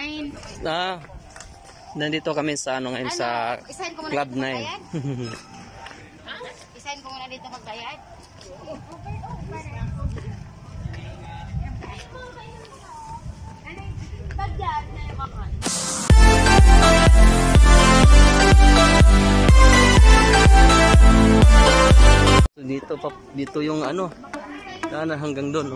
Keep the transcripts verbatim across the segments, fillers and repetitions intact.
nine. Ah, nandito kami sa ano ngayon, Ano? sa Isahin ko muna Club dito nine. magbayad? Isahin ko muna dito magbayad. So dito pa dito yung ano, sana hanggang doon, no.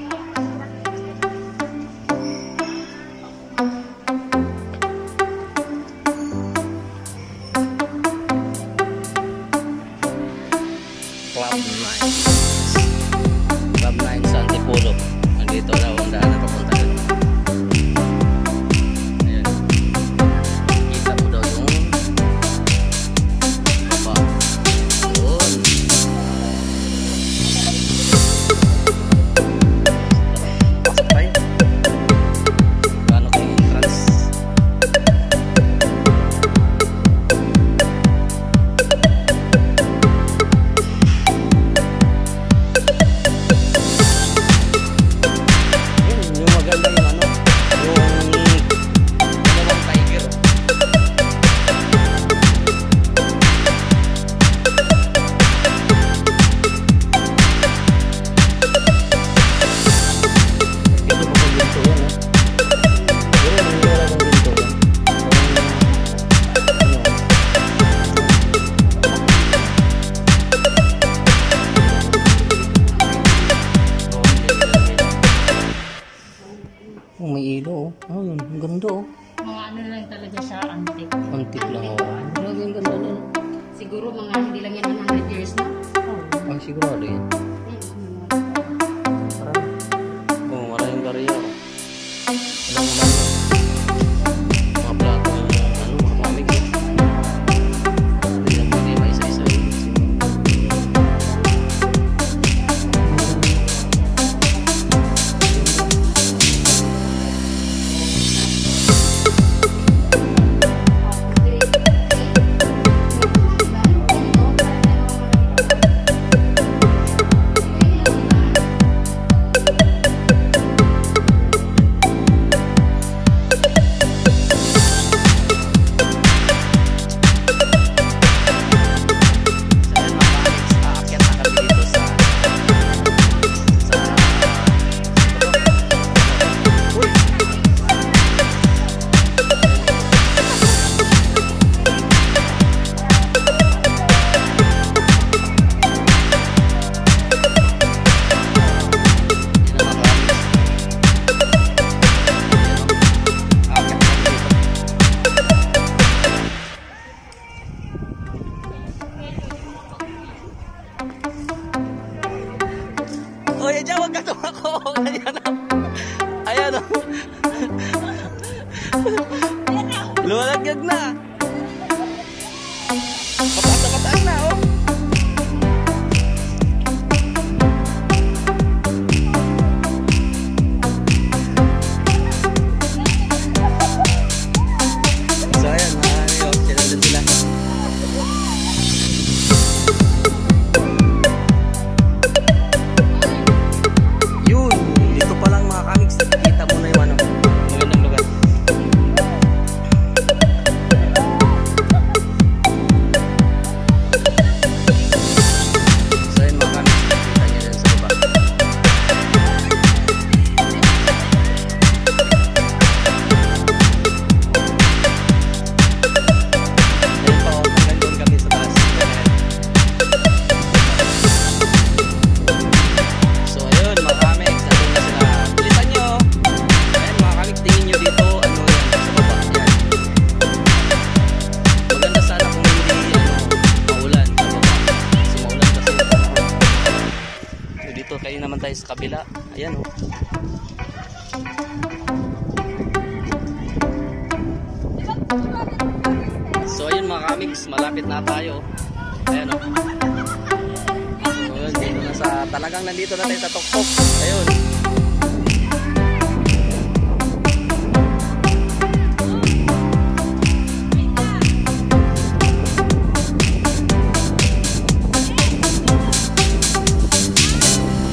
Club nine. Club nine sa Antipolo. Nandito daw ang daan na papunta doon. Ayan. Kita mo daw yung baba. Doon. Pasok tayo. Paano kayong entrance? Yun, yung maganda yung ano, yung dalawang tiger. Dito pa pag ginto yan, ha? Yun, yung wala ng ginto yan. Oh, may ilo, oh. Oh, yun, ang ganda, oh. Mga ano lang talaga siya, antique. Antik lang, oh. Grabe, ang ganda nun. Siguro mga hindi lang yan one hundred years na. Ang sigurado yan. Marami. Oh, maraming bariya, oh. Alam mo lang, mga plato, ano, mga mamig, oh. Hindi lang pwede maisa-isa yun. Oy, dyan, huwag ka tumako. Ayan o. Ayan o. Luwalagyag na. Pataas na, oh. So, ayan, mga amigo. Sila din sila. Yun, dito pa lang mga kamigs, kita mo na yung ano, magandang lugar. So yun mga kamigs, kita nyo dyan sa baba. Ayun pa, oh, hanggang doon kami sa taas. So ayun mga kamigs, nandun na sila. Bilisan nyo. Ayun mga kamigs, tingin nyo dito, ano yan, sa baba. Yan. Maganda sana kung hindi, ano, maulan sa baba. Kasi maulan kasi yung panahon. So dito kayo naman tayo sa kabila. Ayan o. So ayun mga kamigs, malapit na tayo. Ayan o. Ayun, dito na sa, talagang nandito na tayo sa Toktok. Ayun.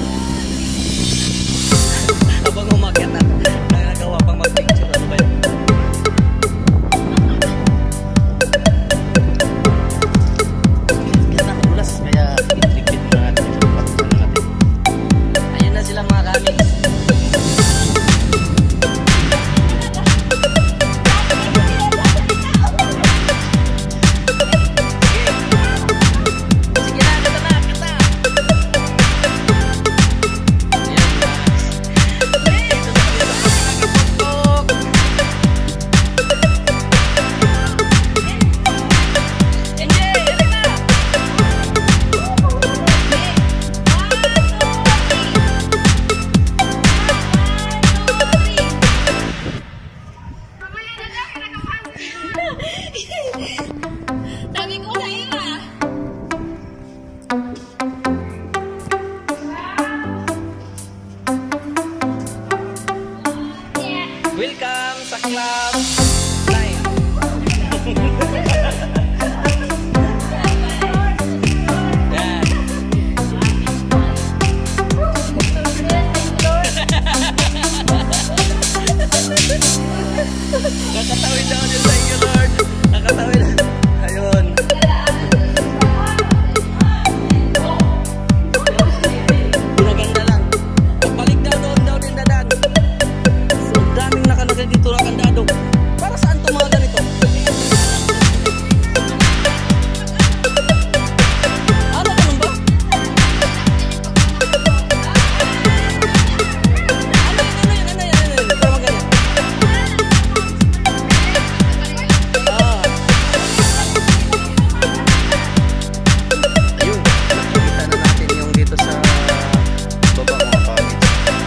Habang umakyat na, nagagawa pang mag-picture. Ano ba yun? Club nine. Yan. Nakatawid daw din sa inyo, Lord. Nakatawid. Ayun. Pinaganda lang. Pagbalik daw doon daw din dadan. So, daming nakalagay dito na kandado. Para saan itong mga ganito? Ano, ganun ba? Ano yun, ano yun, ano yun, ano yun? Para magaling. Ah. Ayun, nakikita na natin yung dito sa baba mga pangit.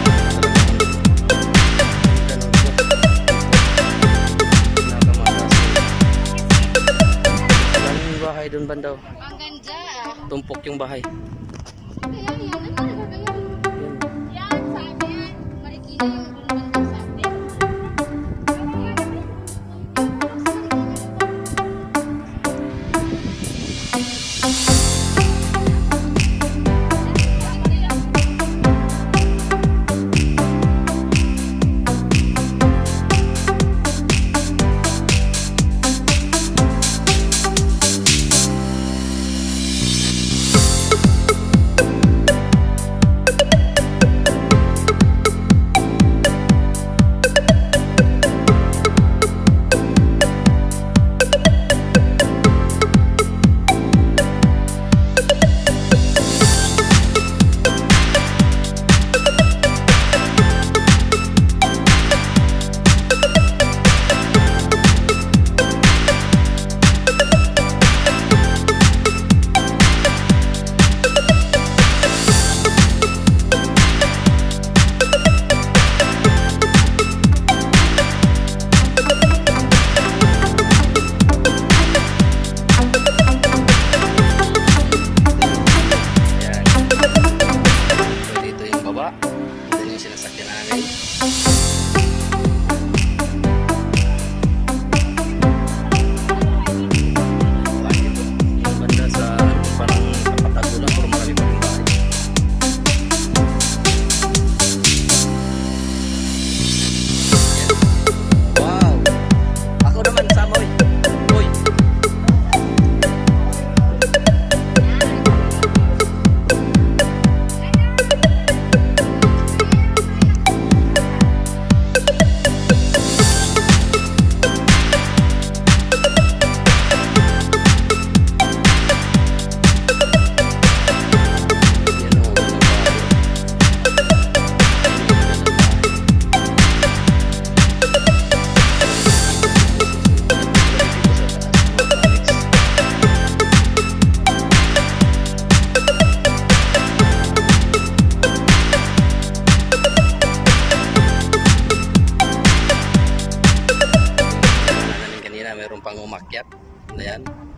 Ganun po. Nakamataas. Maraming bahay doon bandaw. Ang ganda. Tumpok yung bahay. Kaya yan, ano talaga yan? Yun. Yan, sa amin. Marikina yung dun banda sa amin. Yan. So, dito yung baba. Ito yung sinasakyan namin. Bakit ito? Yung banda sa parang kapatago lang pero marami pa rin bahay. Yan. Wow! Ako naman, Samoy. Uy! Yan o, mga bahay. Kanina mayroon pang umakyat. Ayan.